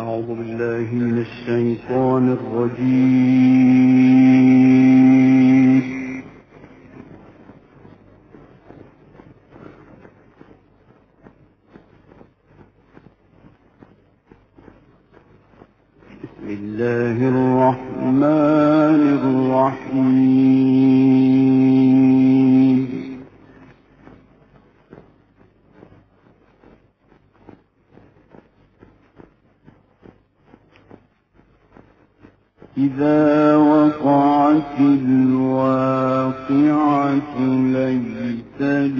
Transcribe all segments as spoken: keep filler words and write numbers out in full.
أعوذ بالله من الشيطان الرجيم. بسم الله الرحمن الرحيم. إذا وقعت الواقعة ليس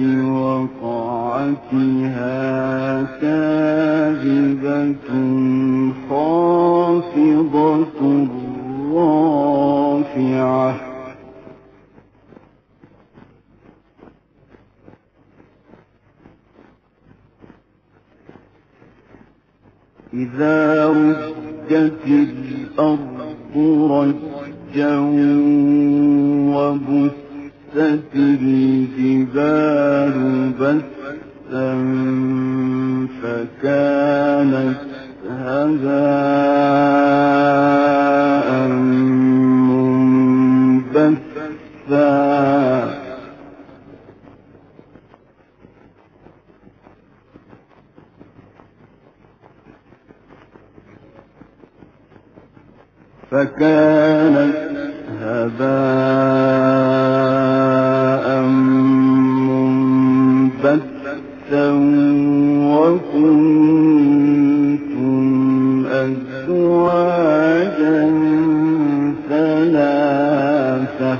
لوقعتها كاذبة خافضة رافعة إذا رجت الأرض رجا وبست الجبال بسا فكانت هباء منبثا فكانت هباء منبثا وكنتم أزواجا ثلاثة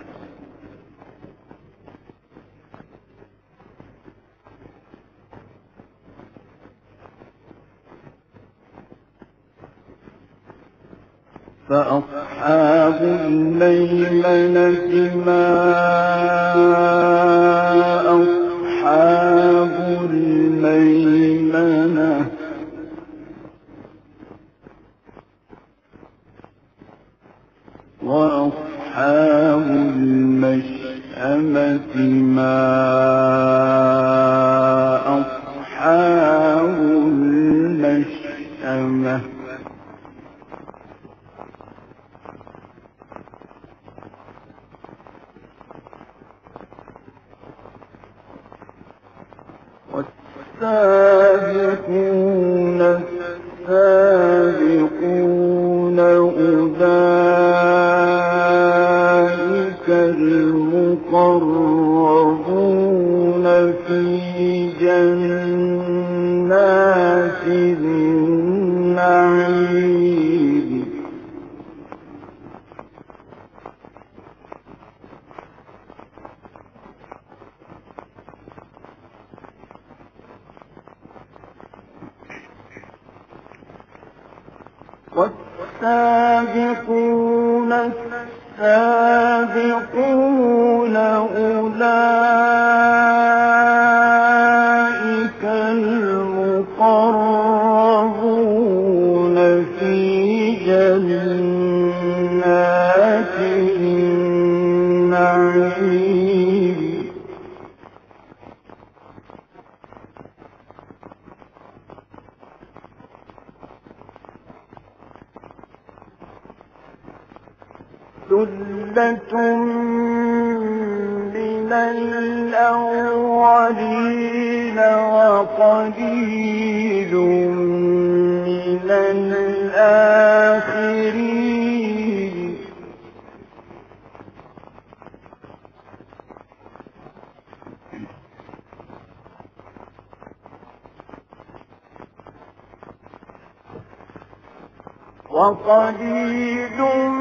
فأصحاب الميمنة ما أصحاب الميمنة وأصحاب المشأمة ما أصحاب المشأمة والسابقون السابقون أولئك المقربون في جنات النعيم والسابقون السابقون أولئك المقربون في جنات النعيم ثلة من الأولين وقليل من الآخرين وقليل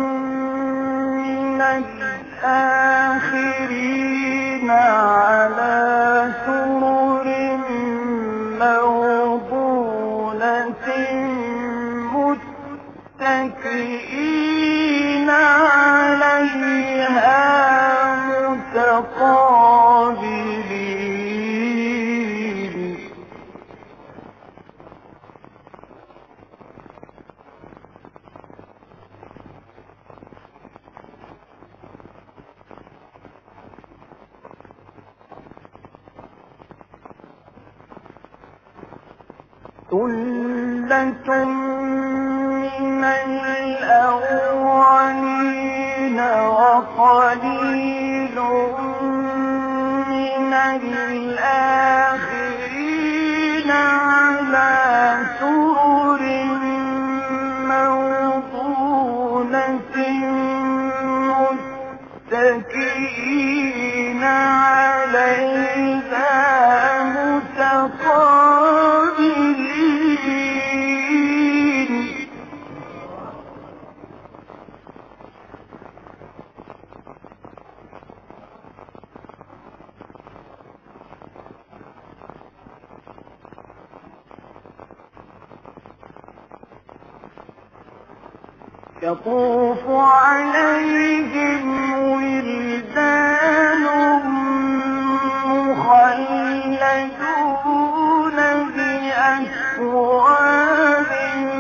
من الآخرين على سرر موضونة متكئين عليها متقابلين ثُلَّةٌ مِّنَ الْأَوَّلِينَ وَقَلِيلٌ مِّنَ الْآخِرِينَ عَلَىٰ سُرُرٍ مَّوْضُونَةٍ مُّتَّكِئِينَ عَلَيْهَا مُتَقَابِلِينَ يَطُوفُ عَلَيْهِمْ وِلْدَانٌ مُّخَلَّدُونَ بِأَكْوَابٍ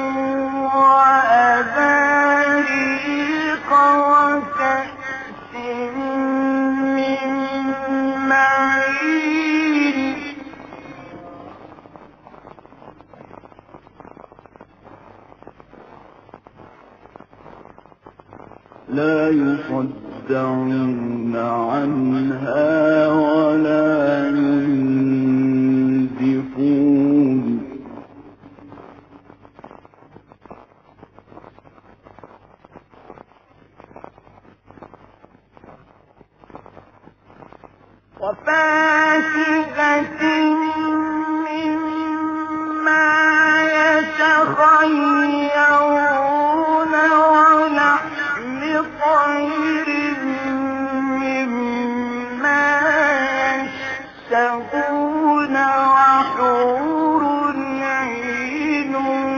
وَأَبَارِيقَ وَكَأْسٍ مِّن مَّعِينٍ لَّا يُصَدَّعُونَ عَنْهَا وَلَا يُنزِفُونَ وَفَاكِهَةٍ مِّمَّا يَتَخَيَّرُونَ وَلَحْمِ طَيْرٍ مِّمَّا يَشْتَهُونَ وَحُورٌ عِينٌ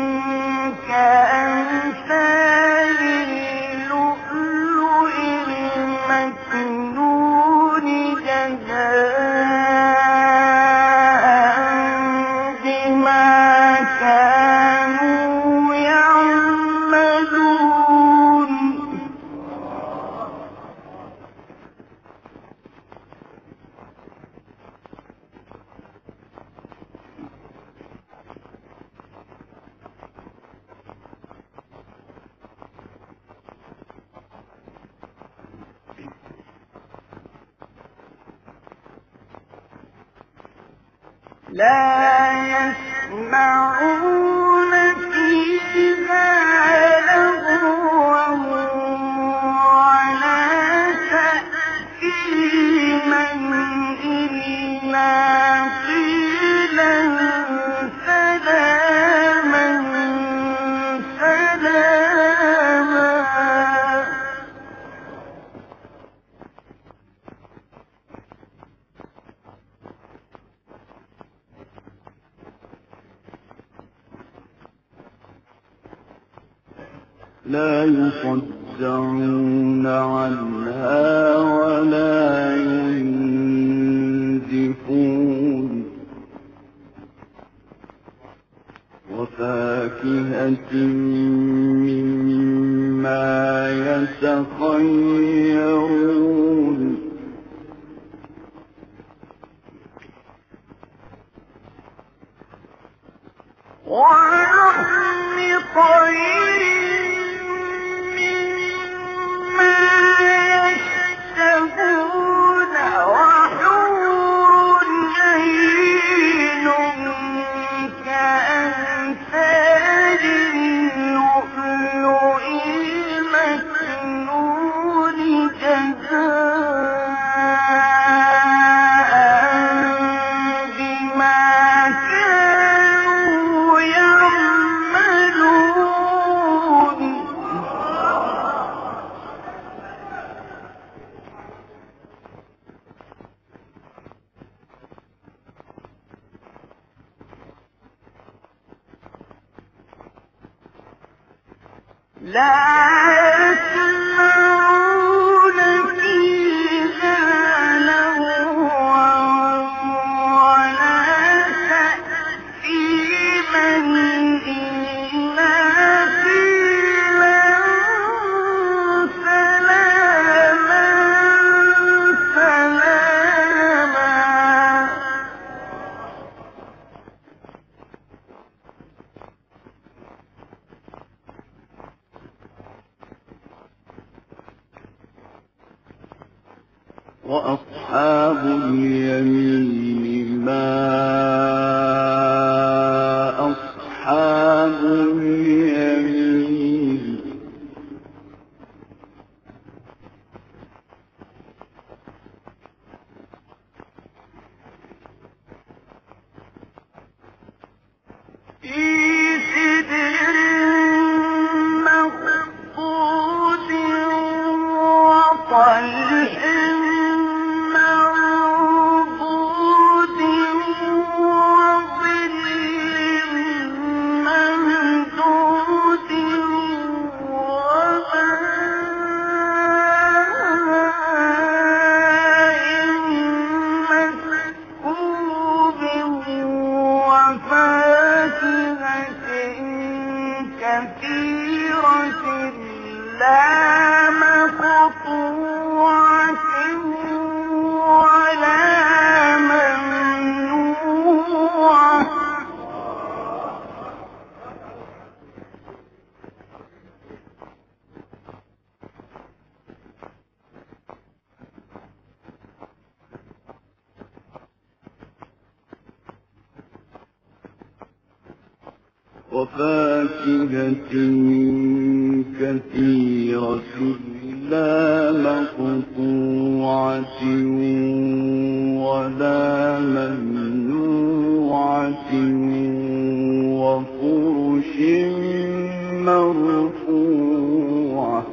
كَأَمْثَالِ اللُّؤْلُؤِ الْمَكْنُونِ جَزَاءً بِمَا كَانُوا يَعْمَلُونَ لَا يَسْمَعُونَ فِيهَا لَغْوًا وَلَا تَأْثِيمًا إِلَّا قِيلًا سَلَامًا سَلَامًا لا يصدعون عنها ولا ينزفون وفاكهة مما يتخيرون ولحم طير مما يشتهون وحور عين كأمثال اللؤلؤ المكنون جزاء بما كانوا يعملون لا يسمعون فيها لغوا ولا تأثيما إلا قيلا سلاما سلاما وأصحاب اليمين ما أصحاب اليمين في سدر مخضود وطلح منضود وظل ممدود وماء مسكوب وفاكهة كثيرة لا مقطوعة ولا ممنوعة وفاكهة كثيرة لا مقطوعة ولا ممنوعة وفرش مرفوعة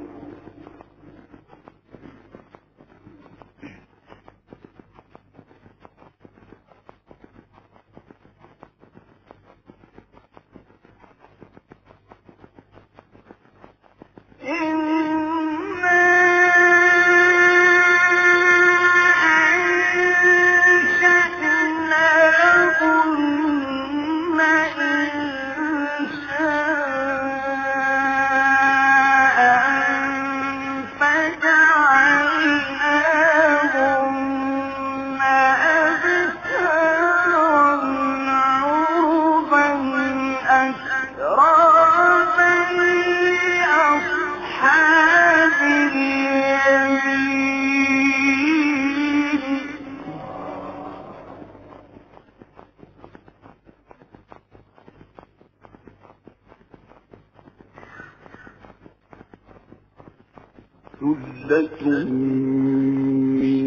ثلة من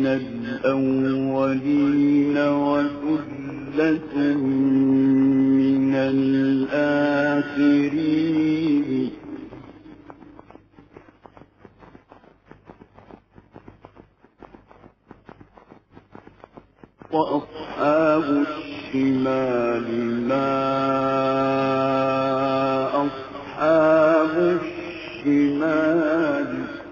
الأولين وثلة من الآخرين وأصحاب الشمال ما أصحاب الشمال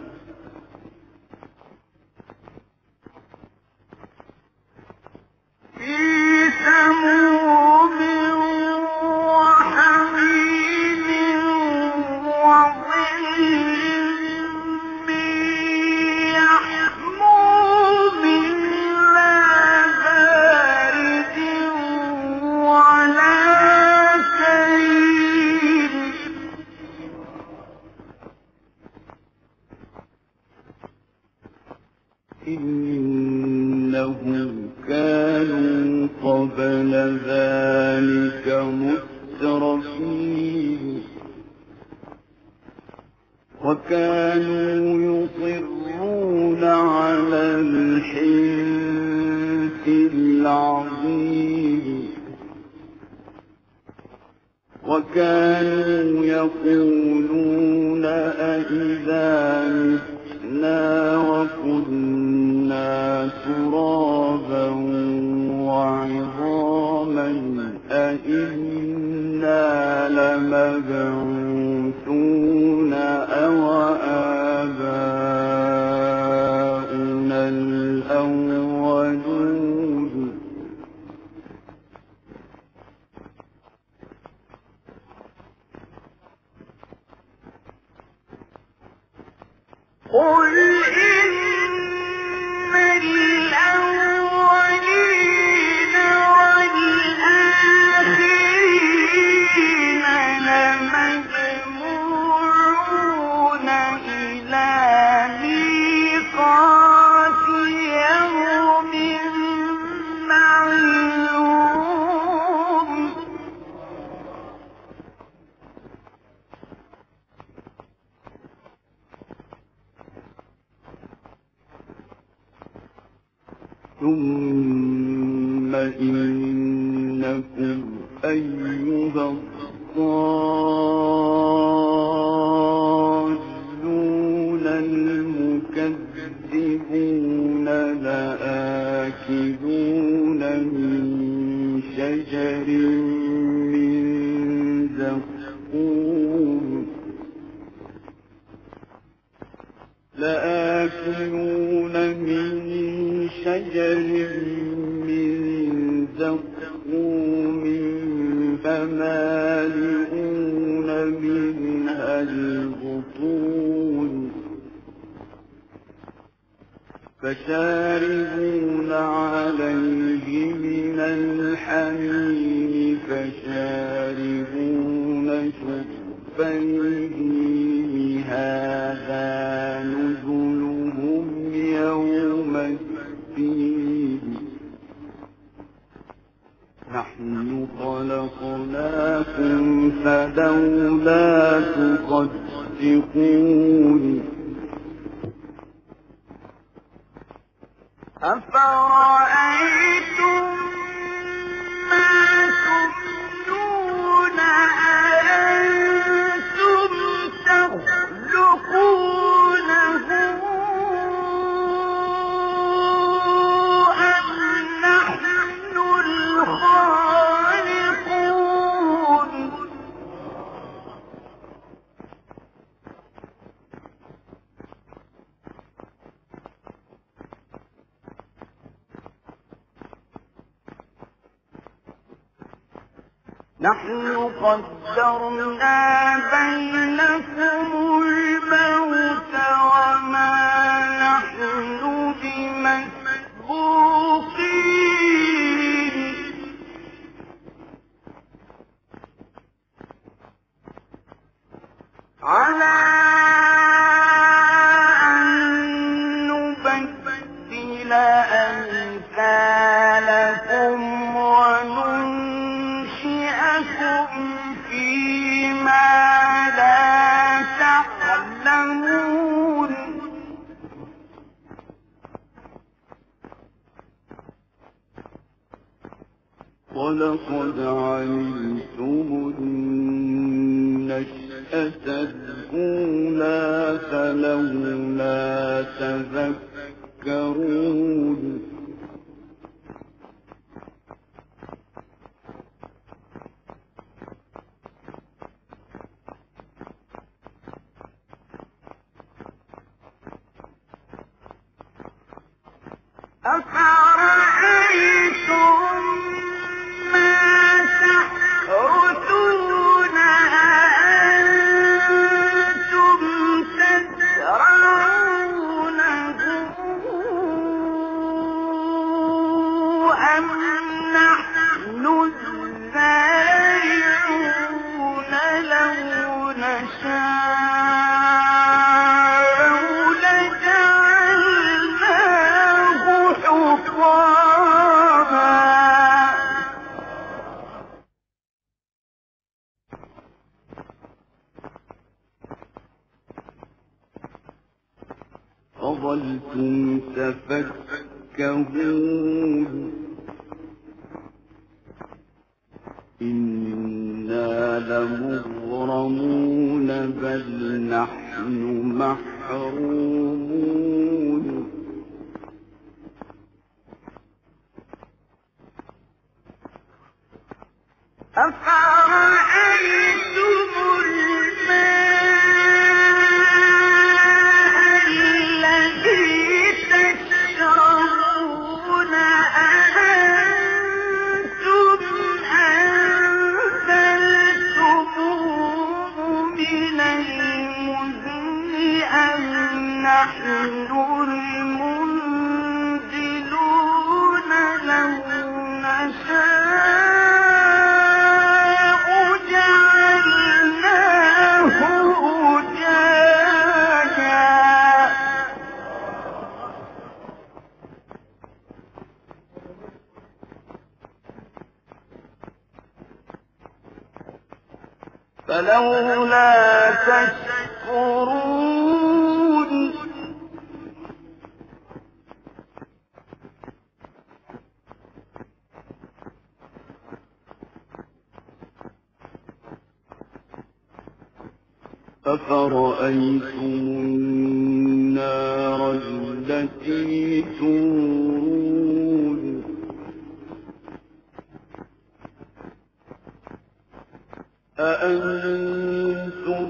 في سموم وحميم وظل من يحموم لا بارد ولا كريم إنهم كانوا قبل ذلك مترفين وكانوا يصرون على الحنث العظيم وكانوا يقولون أئذا متنا وكنا ترابا وعظاما أئنا لمبعوثون أو آباؤنا الأولون قل إن إنكم أيها الضالون المكذبون لآكلون من شجر من زقوم لآكلون من شجر من زقوم فمالئون منها البطون فشاربون عليه من الحميم فشاربون شرب الهيم هذا نزلهم يوم الدين نحن خلقناكم فلولا تصدقون أفرأيتم ما تمنون أأنتم تخلقونه أم نحن الخالقون نحن قدرنا بينكم الموت وما نحن بمسبوقين على أن نبدل أمثالكم وننشئكم فيما لا تعلمون ولقد علمتم النشأة الأولى فلولا تذكرون أفرأيتم ما تحرثون أأنتم تزرعونه أم نحن الزارعون لو نشاء لجعلناه حطاما فظلتم تفكهون إنا لمغرمون بل نحن محرومون أفرأيتم الماء الذي تشربون أأنتم أنزلتموه من المزن أم نحن المنزلون لو نشاء فلولا تشكرون أفرأيتم النار التي تورون أأنتم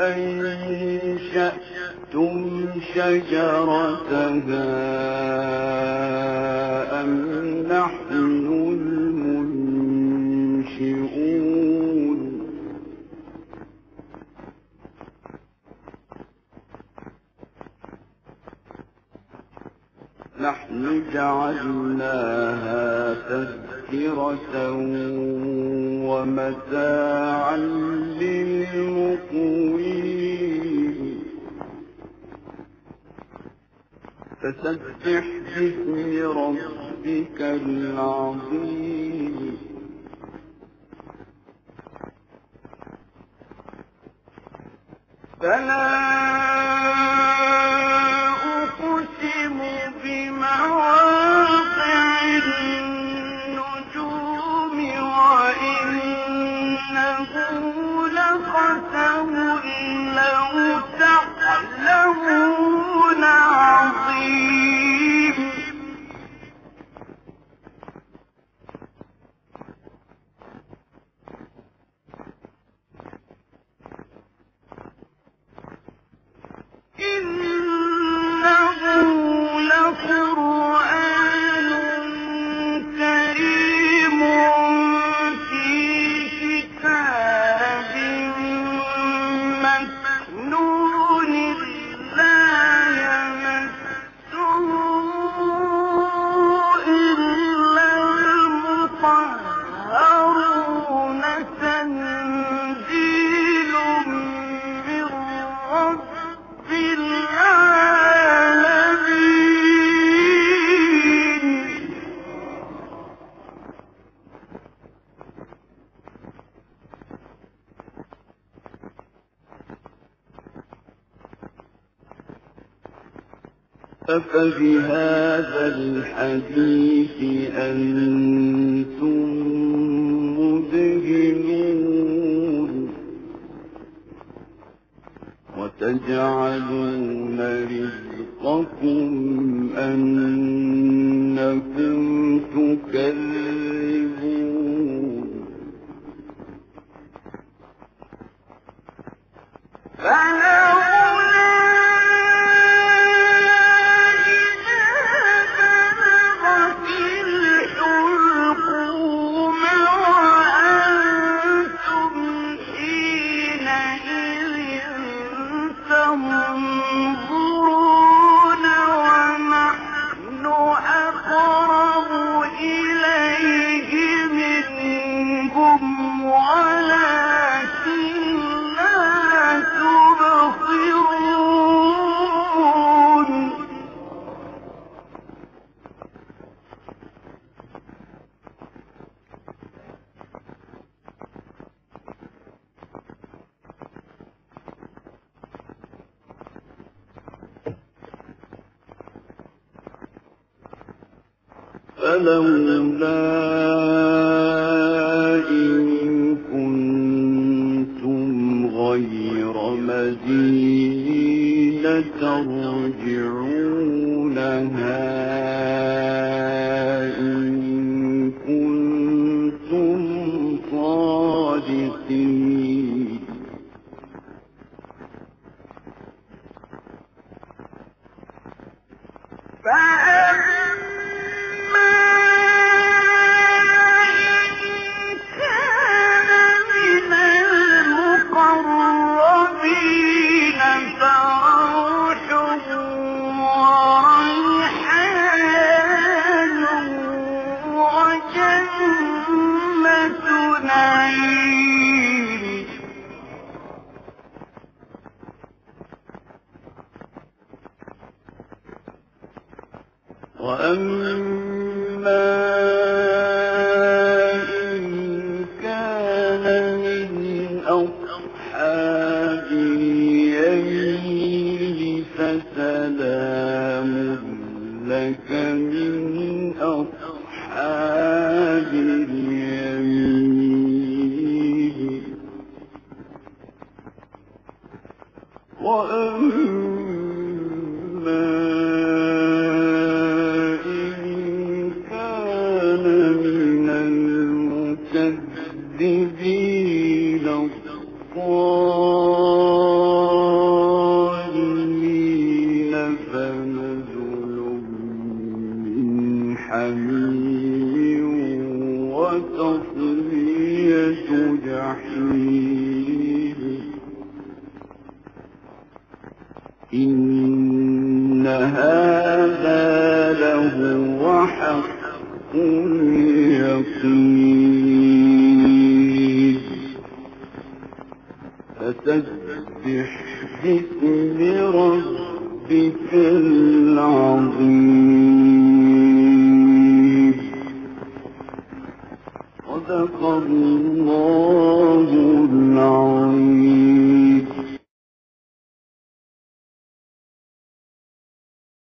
أنشأتم شجرتها أم نحن المنشئون نحن جعلناها تذكرة ومتاعا للمقوين فسبح باسم ربك العظيم فلا أقسم بمواقع النجوم وإنه لقسم لو تعلمون عظيم إنه لقرآن كريم في كتاب مكنون لا يمسه إلا المطهرون تنزيل من رب العالمين أفبهذا الحديث أنتم مدهنون وتجعلون رزقكم أنكم تكذبون فلولا إذا بلغت الحلقوم وأنتم حينئذ تنظرون ونحن أقرب إليه منكم ولكن لا تبصرون فلولا إن كنتم غير مدينين ترجعونها إن كنتم صادقين وأما إن كان من أصحاب اليمين فسلام لك من أصحاب اليمين وتصلية جحيم إن هذا لهو حق اليقين فسبح باسم ربك العظيم صدق الله العظيم.